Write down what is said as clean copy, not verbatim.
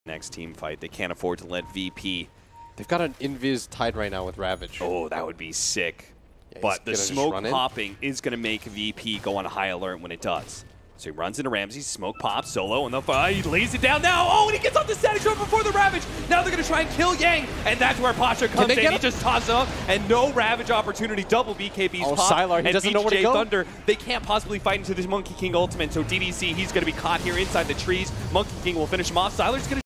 next team fight. They can't afford to let VP. They've got an invis tied right now with Ravage. Oh, that would be sick. Yeah, but the smoke popping is going to make VP go on high alert when it does. So he runs into Ramsey, smoke pops, solo, and he lays it down now. Oh, and he gets off the static shot before the Ravage. Now they're going to try and kill Yang, and that's where Pasha comes in. He just tosses up, and no Ravage opportunity. Double BKB's pop. Sylar, he doesn't know where to go. Thunder, they can't possibly fight into this Monkey King ultimate, so DDC, he's going to be caught here inside the trees. Monkey King will finish him off. Sylar's going to